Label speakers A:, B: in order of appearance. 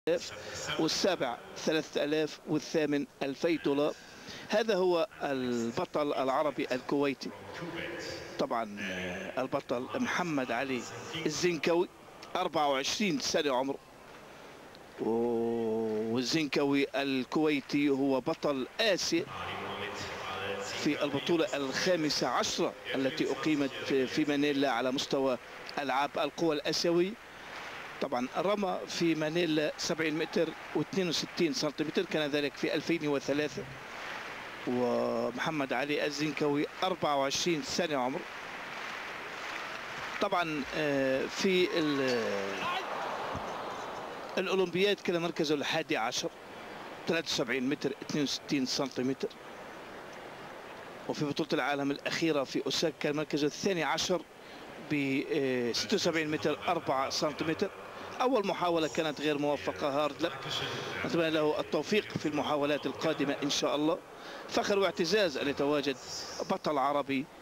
A: والسابع 3000 والثامن 2000 دولار. هذا هو البطل العربي الكويتي. طبعا البطل محمد علي الزنكوي 24 سنة عمره، والزنكوي الكويتي هو بطل آسيا في البطولة الخامسة عشرة التي أقيمت في مانيلا على مستوى ألعاب القوى الآسيوية. طبعا رمى في مانيلا 70 متر و62 سنتيمتر، كان ذلك في 2003. ومحمد علي الزنكوي 24 سنة عمره. طبعا في الأولمبياد كان مركزه الحادي عشر 73 متر 62 سنتيمتر. وفي بطولة العالم الأخيرة في أوساكا كان مركزه الثاني عشر ب 76 متر 4 سنتيمتر. أول محاولة كانت غير موفقة، هارد لك، نتمنى له التوفيق في المحاولات القادمة إن شاء الله. فخر واعتزاز أن يتواجد بطل عربي